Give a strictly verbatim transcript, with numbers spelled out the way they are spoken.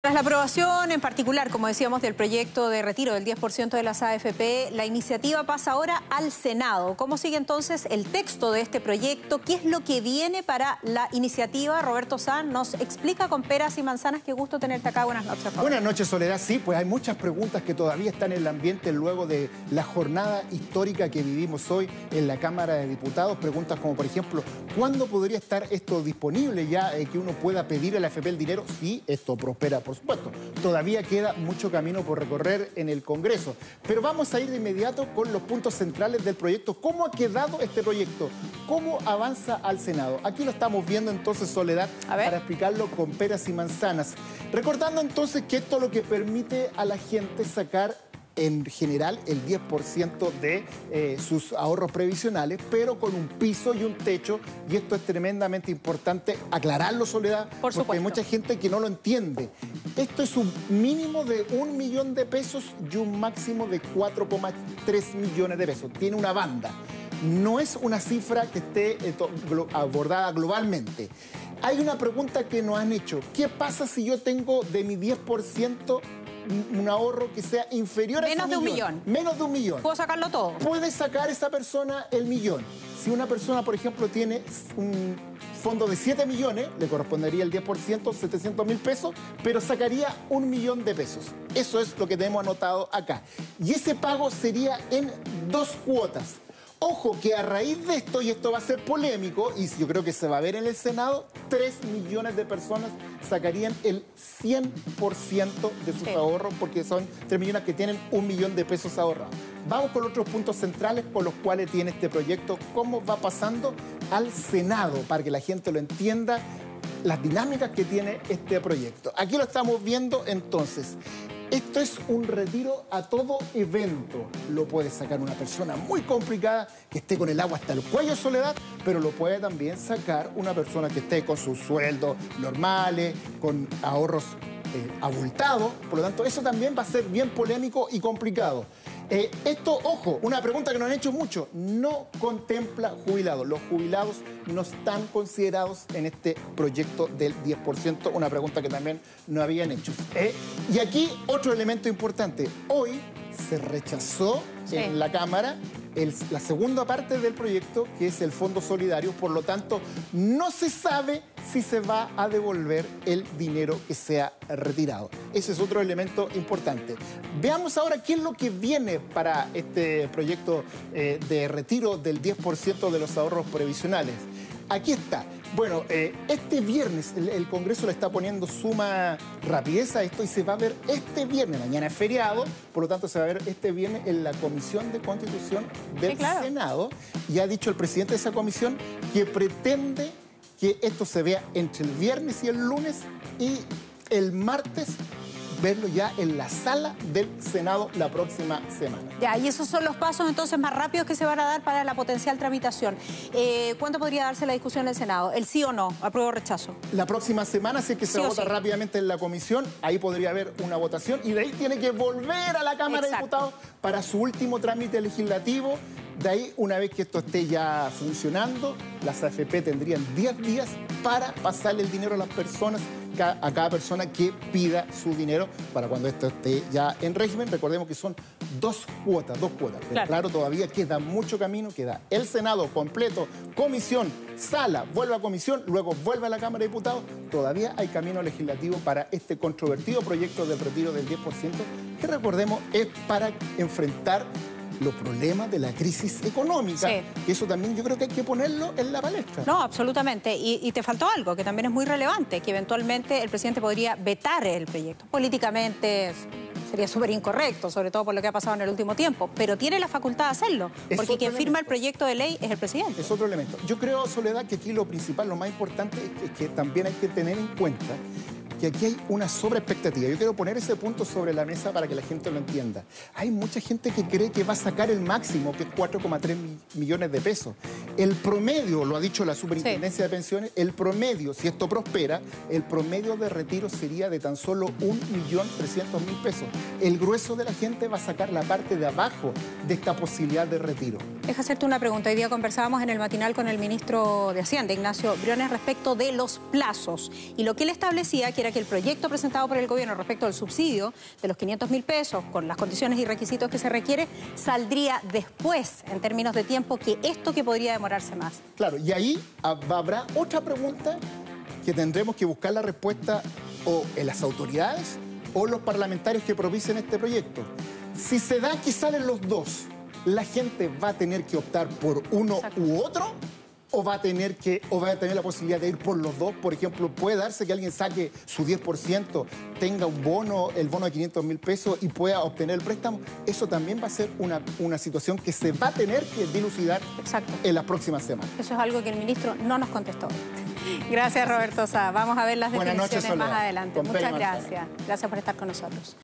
Tras la aprobación en particular, como decíamos, del proyecto de retiro del diez por ciento de las A F P, la iniciativa pasa ahora al Senado. ¿Cómo sigue entonces el texto de este proyecto? ¿Qué es lo que viene para la iniciativa? Roberto San nos explica con peras y manzanas. Qué gusto tenerte acá. Buenas noches, Roberto. Buenas noches, Soledad. Sí, pues hay muchas preguntas que todavía están en el ambiente luego de la jornada histórica que vivimos hoy en la Cámara de Diputados. Preguntas como, por ejemplo, ¿cuándo podría estar esto disponible ya, eh, que uno pueda pedir a la A F P el dinero si esto prospera? Por supuesto, todavía queda mucho camino por recorrer en el Congreso. Pero vamos a ir de inmediato con los puntos centrales del proyecto. ¿Cómo ha quedado este proyecto? ¿Cómo avanza al Senado? Aquí lo estamos viendo entonces, Soledad, para explicarlo con peras y manzanas. Recordando entonces que esto lo que permite a la gente sacar en general el diez por ciento de eh, sus ahorros previsionales, pero con un piso y un techo, y esto es tremendamente importante aclararlo, Soledad, Por porque hay mucha gente que no lo entiende. Esto es un mínimo de un millón de pesos y un máximo de cuatro coma tres millones de pesos. Tiene una banda. No es una cifra que esté eh, glo abordada globalmente. Hay una pregunta que nos han hecho. ¿Qué pasa si yo tengo de mi diez por ciento un ahorro que sea inferior a ese Menos de un millón. Menos de un millón. ¿Puedo sacarlo todo? Puede sacar esa persona el millón. Si una persona, por ejemplo, tiene un fondo de siete millones, le correspondería el diez por ciento, setecientos mil pesos, pero sacaría un millón de pesos. Eso es lo que tenemos anotado acá. Y ese pago sería en dos cuotas. Ojo que a raíz de esto, y esto va a ser polémico, y yo creo que se va a ver en el Senado, tres millones de personas sacarían el cien por ciento de sus sí. ahorros, porque son tres millones que tienen un millón de pesos ahorrados. Vamos con otros puntos centrales con los cuales tiene este proyecto, cómo va pasando al Senado, para que la gente lo entienda, las dinámicas que tiene este proyecto. Aquí lo estamos viendo entonces. Esto es un retiro a todo evento. Lo puede sacar una persona muy complicada, que esté con el agua hasta el cuello, Soledad, pero lo puede también sacar una persona que esté con sus sueldos normales, con ahorros eh, abultados. Por lo tanto, eso también va a ser bien polémico y complicado. Eh, esto, ojo, una pregunta que nos han hecho mucho, no contempla jubilados. Los jubilados no están considerados en este proyecto del diez por ciento, una pregunta que también nos habían hecho. Eh, y aquí otro elemento importante, hoy se rechazó sí. en la Cámara el, la segunda parte del proyecto, que es el Fondo Solidario, por lo tanto, no se sabe si se va a devolver el dinero que se ha retirado. Ese es otro elemento importante. Veamos ahora qué es lo que viene para este proyecto eh, de retiro del diez por ciento de los ahorros previsionales. Aquí está. Bueno, eh, este viernes el, el Congreso le está poniendo suma rapidez a esto y se va a ver este viernes. Mañana es feriado, por lo tanto se va a ver este viernes en la Comisión de Constitución del sí, claro. Senado. Y ha dicho el presidente de esa comisión que pretende que esto se vea entre el viernes y el lunes y el martes verlo ya en la sala del Senado la próxima semana. Ya, y esos son los pasos entonces más rápidos que se van a dar para la potencial tramitación. Eh, ¿Cuándo podría darse la discusión en el Senado? ¿El sí o no? ¿Apruebo o rechazo? La próxima semana, si es que se sí vota sí. rápidamente en la comisión, ahí podría haber una votación y de ahí tiene que volver a la Cámara Exacto. de Diputados para su último trámite legislativo. De ahí, una vez que esto esté ya funcionando, las A F P tendrían diez días para pasarle el dinero a las personas, a cada persona que pida su dinero para cuando esto esté ya en régimen. Recordemos que son dos cuotas, dos cuotas. Pero claro. claro, todavía queda mucho camino, queda el Senado completo, comisión, sala, vuelve a comisión, luego vuelve a la Cámara de Diputados. Todavía hay camino legislativo para este controvertido proyecto del retiro del diez por ciento, que recordemos es para enfrentar los problemas de la crisis económica, sí. que eso también yo creo que hay que ponerlo en la palestra. No, absolutamente. Y, y te faltó algo que también es muy relevante, que eventualmente el presidente podría vetar el proyecto. Políticamente sería súper incorrecto, sobre todo por lo que ha pasado en el último tiempo, pero tiene la facultad de hacerlo, es porque quien elemento. firma el proyecto de ley es el presidente. Es otro elemento. Yo creo, Soledad, que aquí lo principal, lo más importante es que, es que también hay que tener en cuenta que aquí hay una sobreexpectativa. Yo quiero poner ese punto sobre la mesa para que la gente lo entienda. Hay mucha gente que cree que va a sacar el máximo, que es cuatro coma tres millones de pesos. El promedio, lo ha dicho la Superintendencia sí. de Pensiones, el promedio, si esto prospera, el promedio de retiro sería de tan solo un millón trescientos mil pesos. El grueso de la gente va a sacar la parte de abajo de esta posibilidad de retiro. Deja hacerte una pregunta. Hoy día conversábamos en el matinal con el ministro de Hacienda, Ignacio Briones, respecto de los plazos. Y lo que él establecía que era que el proyecto presentado por el gobierno respecto al subsidio de los quinientos mil pesos, con las condiciones y requisitos que se requiere, saldría después, en términos de tiempo, que esto que podría demorarse más. Claro, y ahí habrá otra pregunta que tendremos que buscar la respuesta o en las autoridades o los parlamentarios que propicien este proyecto. Si se da que salen los dos, ¿la gente va a tener que optar por uno Exacto. u otro? ¿O va a tener que, o va a tener la posibilidad de ir por los dos? Por ejemplo, puede darse que alguien saque su diez por ciento, tenga un bono, el bono de quinientos mil pesos y pueda obtener el préstamo. Eso también va a ser una, una situación que se va a tener que dilucidar Exacto. en las próximas semanas. Eso es algo que el ministro no nos contestó. Gracias, Roberto Sá. Vamos a ver las definiciones más adelante. Muchas gracias. Gracias por estar con nosotros.